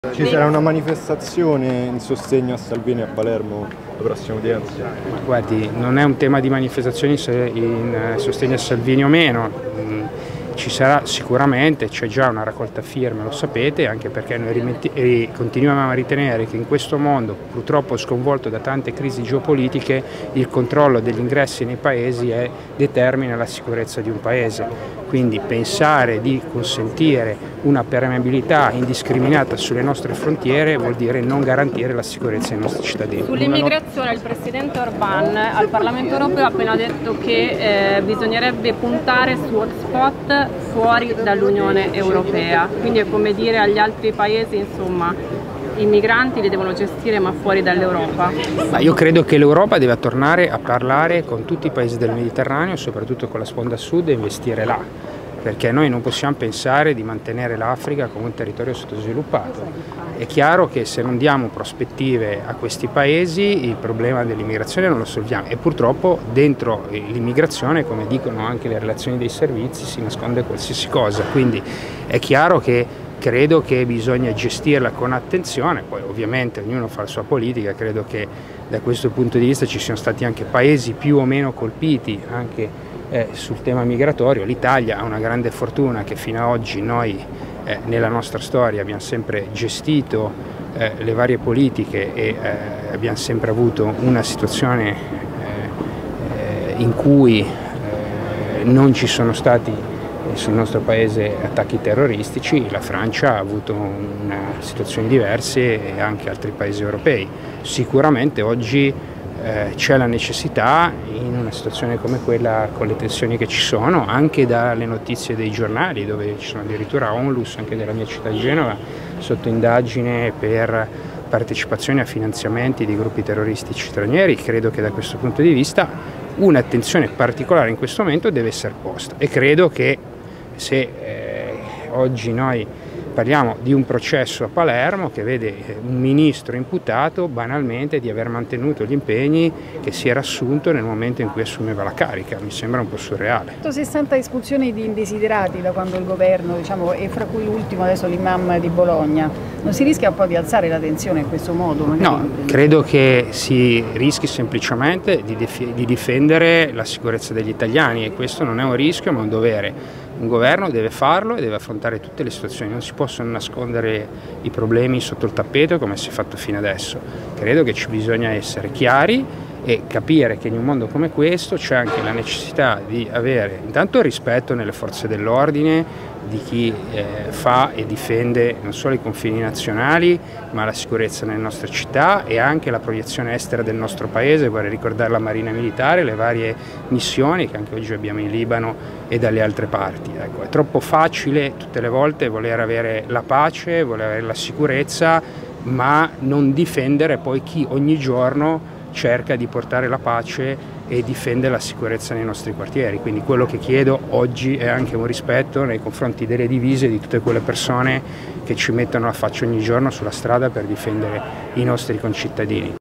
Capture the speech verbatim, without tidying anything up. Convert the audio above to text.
Ci sarà una manifestazione in sostegno a Salvini a Palermo la prossima udienza? Guardi, non è un tema di manifestazioni in sostegno a Salvini o meno, ci sarà sicuramente, c'è già una raccolta firme, lo sapete, anche perché noi continuiamo a ritenere che in questo mondo, purtroppo sconvolto da tante crisi geopolitiche, il controllo degli ingressi nei paesi è, determina la sicurezza di un paese. Quindi pensare di consentire una permeabilità indiscriminata sulle nostre frontiere vuol dire non garantire la sicurezza ai nostri cittadini. Sull'immigrazione il Presidente Orbán al Parlamento Europeo ha appena detto che eh, bisognerebbe puntare su hotspot fuori dall'Unione Europea, quindi è come dire agli altri paesi, insomma, i migranti li devono gestire ma fuori dall'Europa. Ma io credo che l'Europa deve tornare a parlare con tutti i paesi del Mediterraneo, soprattutto con la sponda sud, e investire là, perché noi non possiamo pensare di mantenere l'Africa come un territorio sottosviluppato. È chiaro che se non diamo prospettive a questi paesi il problema dell'immigrazione non lo solviamo, e purtroppo dentro l'immigrazione, come dicono anche le relazioni dei servizi, si nasconde qualsiasi cosa, quindi è chiaro che credo che bisogna gestirla con attenzione. Poi ovviamente ognuno fa la sua politica, credo che da questo punto di vista ci siano stati anche paesi più o meno colpiti anche eh, sul tema migratorio. L'Italia ha una grande fortuna che fino ad oggi noi eh, nella nostra storia abbiamo sempre gestito eh, le varie politiche e eh, abbiamo sempre avuto una situazione eh, in cui eh, non ci sono stati sul nostro paese attacchi terroristici. La Francia ha avuto una situazioni diverse e anche altri paesi europei. Sicuramente oggi eh, c'è la necessità, in una situazione come quella, con le tensioni che ci sono, anche dalle notizie dei giornali, dove ci sono addirittura Onlus, anche della mia città di Genova, sotto indagine per partecipazione a finanziamenti di gruppi terroristici stranieri. Credo che da questo punto di vista un'attenzione particolare in questo momento deve essere posta, e credo che se eh, oggi noi parliamo di un processo a Palermo che vede un ministro imputato banalmente di aver mantenuto gli impegni che si era assunto nel momento in cui assumeva la carica, mi sembra un po' surreale. centosessanta espulsioni di indesiderati da quando il governo, diciamo, e fra cui l'ultimo adesso l'imam di Bologna, non si rischia un po' di alzare la tensione in questo modo? No, credo che si rischi semplicemente di, di difendere la sicurezza degli italiani, e questo non è un rischio ma un dovere. Un governo deve farlo e deve affrontare tutte le situazioni, non si possono nascondere i problemi sotto il tappeto come si è fatto fino adesso. Credo che ci bisogna essere chiari e capire che in un mondo come questo c'è anche la necessità di avere intanto il rispetto nelle forze dell'ordine, di chi eh, fa e difende non solo i confini nazionali ma la sicurezza nelle nostre città e anche la proiezione estera del nostro paese. Vorrei ricordare la Marina Militare, le varie missioni che anche oggi abbiamo in Libano e dalle altre parti. Ecco, è troppo facile tutte le volte voler avere la pace, voler avere la sicurezza, ma non difendere poi chi ogni giorno cerca di portare la pace e difende la sicurezza nei nostri quartieri. Quindi quello che chiedo oggi è anche un rispetto nei confronti delle divise di tutte quelle persone che ci mettono la faccia ogni giorno sulla strada per difendere i nostri concittadini.